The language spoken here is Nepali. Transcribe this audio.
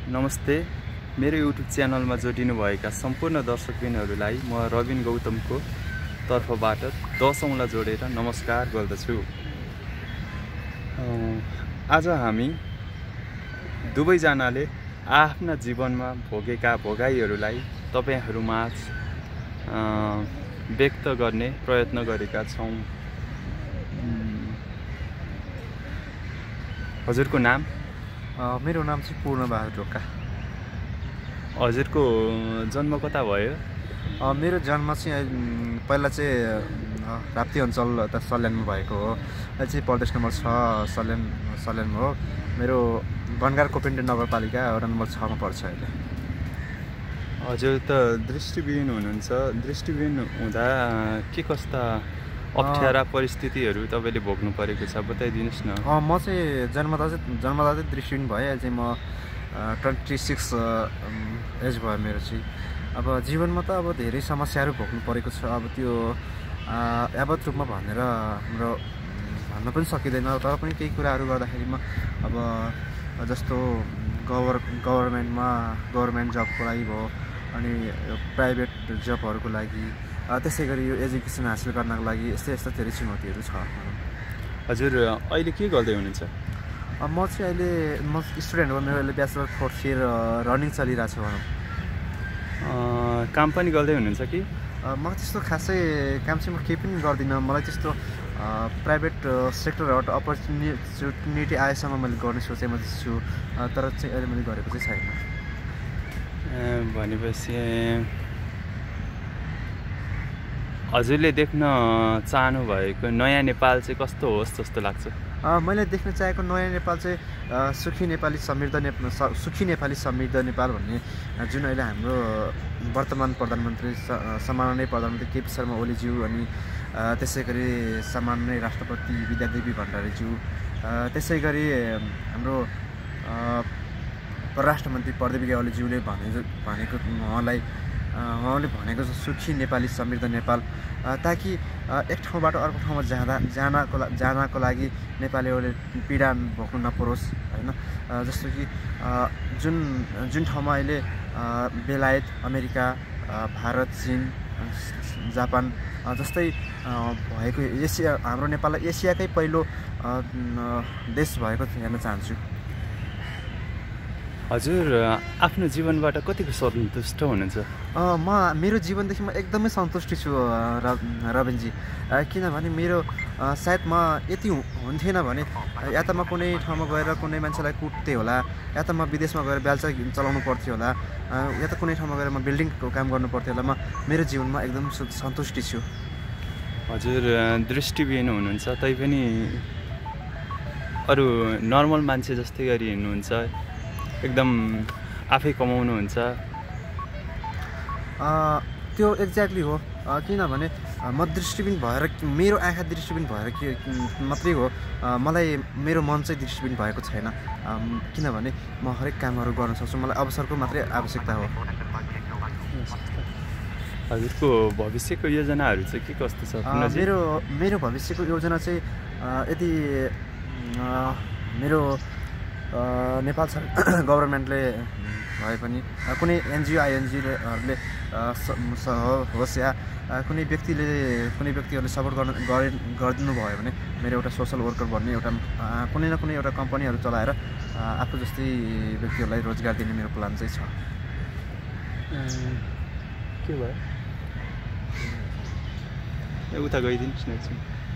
नमस्ते। मेरो युट्युब च्यानलमा जोडिनुभएका सम्पूर्ण दर्शकबिनहरूलाई म रबिन गौतमको तर्फबाट 10 औँला जोडेर नमस्कार गर्दछु। आज हामी दुवैजनाले आफ्ना जीवनमा भोगेका भोगाइहरूलाई तपाईहरुमाझ व्यक्त गर्ने प्रयत्न गरेका छौं। हजुरको नाम? मेरो नाम चाहिँ पूर्णबहादुर ढोका। हजुरको जन्म कता भयो? मेरो जन्म चाहिँ पहिला चाहिँ राप्ती अञ्चल सल्यानमा भएको हो। अहिले चाहिँ प्रदेश नम्बर 6 सल्यानमा हो। मेरो बनगार कोपिन्डे नगरपालिका वडा नम्बर 6 मा पर्छ अहिले। हजुर त दृष्टिविहीन हुनुहुन्छ। दृष्टिविहीन हुँदा के कस्ता अप्ठ्यारा परिस्थितिहरू तपाईले भोग्नु परेको छ बताइदिनुस् न। म चाहिँ जन्मदा दृष्टिविहीन भए। अहिले चाहिँ म 26 एज भयो मेरो चाहिँ। अब जीवनमा त अब धेरै समस्याहरू भोग्नु परेको छ। अब त्यो यावत रूपमा भनेर हाम्रो भन्न पनि सकिँदैन। तर पनि केही कुराहरू गर्दाखेरिमा अब जस्तो गभर्नमेन्ट जबको लागि भयो, अनि प्राइभेट जबहरूको लागि, त्यसै गरी यो एजुकेसन हासिल गर्नको लागि यस्ता धेरै चुनौतीहरू छ। हजुर अहिले के गर्दै हुनुहुन्छ? म चाहिँ अहिले स्टुडेन्ट हो। मेरो अहिले ब्याचलर 4th इयर रनिङ चलिरहेको छ भनौँ। काम पनि गर्दै हुनुहुन्छ कि? म त्यस्तो खासै काम चाहिँ म केही पनि गर्दिनँ। मलाई त्यस्तो प्राइभेट सेक्टरबाट अपर्च्युनिटी आएसम्म मैले गर्ने सोचेमा छु। तर चाहिँ अहिले मैले गरेको चाहिँ छैन। भनेपछि हजुरले देख्न चाहनु भएको नयाँ नेपाल चाहिँ कस्तो होस् जस्तो लाग्छ? मैले देख्न चाहेको नयाँ नेपाल चाहिँ सुखी नेपाली समृद्ध नेपाल भन्ने जुन अहिले हाम्रो वर्तमान प्रधानमन्त्री सम्माननीय प्रधानमन्त्री केपी शर्मा ओलीज्यू, अनि त्यसै गरी सम्माननीय राष्ट्रपति विद्यादेवी भण्डारीज्यू, त्यसै गरी हाम्रो परराष्ट्र मन्त्री प्रदीप ग्यावालीज्यूले भनेको उहाँले भनेको सुखी नेपाली समृद्ध नेपाल, ताकि एक ठाउँबाट अर्को ठाउँमा जानको लागि नेपालीहरूले पीडा भोग्नु नपरोस् हैन। जस्तो कि जुन ठाउँमा अहिले बेलायत, अमेरिका, भारत, चीन, जापान जस्तै भएको हाम्रो नेपाललाई एसियाकै पहिलो देश भएको हेर्न चाहन्छु। हजुर आफ्नो जीवनबाट कतिको सन्तुष्ट हुनुहुन्छ? मेरो जीवनदेखि म एकदमै सन्तुष्टि छु रबिनजी। किनभने मेरो सायद म यति हुन्थेन भने या त म कुनै ठाउँमा गएर कुनै मान्छेलाई कुट्थे होला, या त म विदेशमा गएर ब्याल्चा चलाउनु पर्थ्यो होला, या त कुनै ठाउँमा गएर म बिल्डिङको काम गर्नु पर्थ्यो होला। म मेरो जीवनमा एकदम सन्तुष्टि छु। हजुर दृष्टिविहीन हुनुहुन्छ तैपनि अरू नर्मल मान्छे जस्तै गरी हिँड्नुहुन्छ, एकदम आफै कमाउनुहुन्छ। त्यो एक्ज्याक्टली हो। किनभने म दृष्टिविहीन भएर, मेरो आँखा दृष्टिविहीन भएर मात्रै हो, मलाई मेरो मन चाहिँ दृष्टिविहीन भएको छैन। किनभने म हरेक कामहरू गर्न सक्छु। मलाई अवसरको मात्रै आवश्यकता हो। हजुरको भविष्यको योजनाहरू चाहिँ के कस्तो छ? मेरो भविष्यको योजना चाहिँ यदि मेरो नेपाल गभर्नमेन्टले भए पनि कुनै एनजिओ आइएनजिओहरूले होस् या कुनै व्यक्तिहरूले सपोर्ट गरिदिनु भयो भने मेरो एउटा सोसल वर्कर भन्ने एउटा कुनै न कुनै एउटा कम्पनीहरू चलाएर आफू जस्तै व्यक्तिहरूलाई रोजगार दिने मेरो प्लान चाहिँ छ। के भयो? उता गइदिनुहोस् न एकछिन।